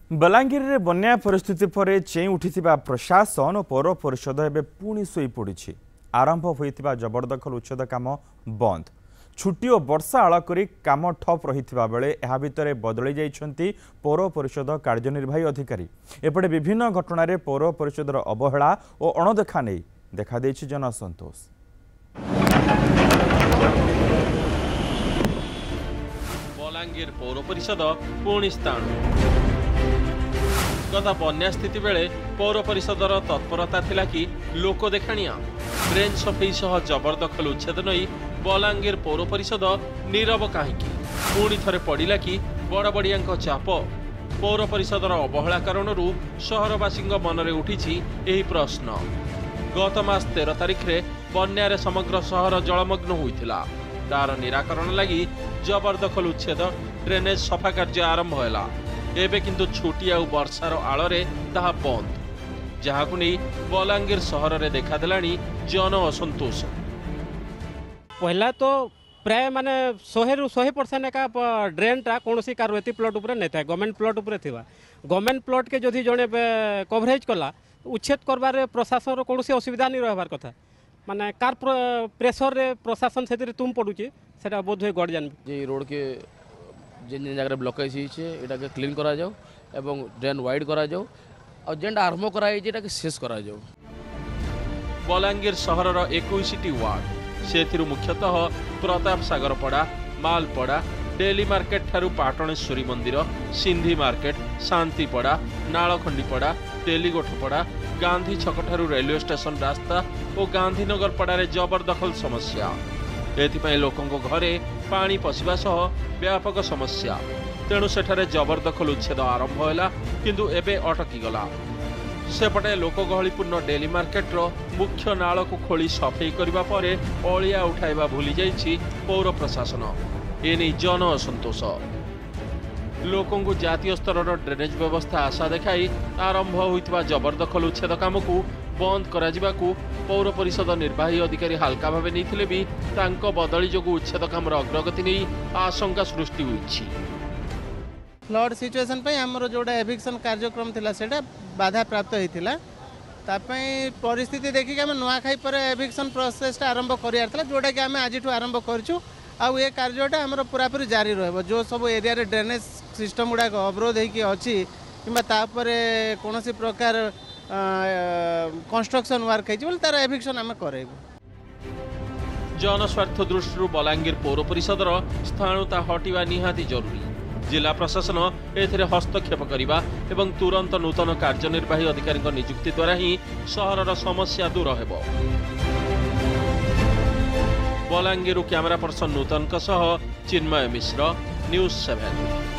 बलांगीर रे बन्या परिस्थिति पर चेई उठिथिबा प्रशासन और पौर परिषद एवं पुणी शोई पड़ी। आरंभ होइथिबा जबरदखल उच्छेद काम बंद। छुट्टी और वर्षा आड़ करी काम ठप रहिथिबा बेले एहा भितरे बदली जाइछंती पौर परिषद कार्यनिर्वाही अधिकारी। एपटे विभिन्न घटना रे पौर परिषदर अवहेला और अणदेखा नहीं देखा देछि जनसंतोष। बलांगीर पौर परिषद पुणी स्थान गत बन्या स्थिति बेले पौर परिषदर तत्परता थिला कि लोक देखाणिया ड्रेन सफेई सह जबरदखल उच्छेद नहीं बलांगीर पौर परिषद नीरव कहीं पुणी थरे पड़ा कि बड़बड़िया चाप पौर परिषदर अवहेला कारण सहरवासी मनरे उठी प्रश्न। गत मास 13 तारिख रे बन्या रे समग्र सहर जलमग्न होइथिला। तार निराकरण लगी जबरदखल उच्छेद ड्रेनेज सफा कार्य आरंभ होला। एबे किंतु छुट्टी आ वर्षार आଳରେ ताहा बंद, जहाकु नहीं बलांगीर सहर रे देखा देलानी जन असंतोष। पहला तो प्राय माने 100% एका ड्रेन टा कोनोसी कारवेती प्लॉट ऊपर नै था, गवर्नमेंट प्लॉट ऊपर थिबा। गवर्नमेंट प्लॉट के जदि जणे कवरेज कला उच्छेद करबार प्रशासन रो कोनोसी असुविधा नहीं रहबार कथा। माने कार प्रेशर रे प्रशासन सेतिर तुम पडुची सेटा बोध होय गड जान जे रोड के जिन जगह ब्लकेज होटा क्लीन करा जाओ एवं ड्रेन वाइड करा जाओ और जेनटा आरंभ कराई के शेष करा जाओ। बलांगीर सहर 21टी वार्ड से मुख्यतः प्रताप सागर पड़ा, मालपड़ा, डेली मार्केट ठारू पाटणेश्वरी मंदिर, सिंधी मार्केट, शांतिपड़ा, नालखंडीपड़ा, तेलीगोठपड़ा, गांधी छक ठारू रेलवे स्टेशन रास्ता और गांधीनगर पड़ा जबरदखल समस्या। एथिपाई लोकंको घरे पानी पशिबा सह व्यापक समस्या। तेणु सेठारे जबरदखल उच्छेद आरंभ होला किंतु एबे अटकी गला। सेपटे लोकगहलीपूर्ण डेली मार्केट रो मुख्य नाल को खोली सफेई करबा परे अलिया उठाइबा भूली जाइछि पौर प्रशासन। एने जन असंतोष। लोकंको जातीय स्तर ड्रेनेज व्यवस्था आशा देखाई आरंभ होइतबा जबरदखल उच्छेद काम को बंद करा पौर परिषद निर्वाही अधिकारी हालका भावे नहीं भी तांको बदली जोगु उच्छेद काम अग्रगति नहीं आशंका सृष्टि होइछि। फ्लड सिचुएशन पे हमरो जोड़ा एविक्शन कार्यक्रम थिला सेटा बाधा प्राप्त होइथिला। तापई परिस्थिति देखि हम नुआखाई पर एविक्शन प्रोसेस आरंभ करियार थिला, जोड़ा कि हम आज आरंभ करछु। आ ये कार्यटा हमरो पूरा पूरी जारी रहबो। जो सब एरिया रे ड्रेनेज सिस्टम गुडा अवरोध होइकी अछि किबा तापरे कोनोसी प्रकार कंस्ट्रक्शन वर्क है तार एविक्शन आम करेबु। जनस्वार्थ दृष्टि बलांगीर पौर परिषदर स्थाणुता हटिवा निहाती जरूरी। जिला प्रशासन एथिरे हस्तक्षेप करिबा एवं तुरंत नूतन कार्यनिर्वाही अधिकारी नियुक्ति द्वारा ही सहरर समस्या दूर हेबो। बलांगीर कैमरा पर्सन नूतन सह चिन्मय मिश्र, न्यूज 7।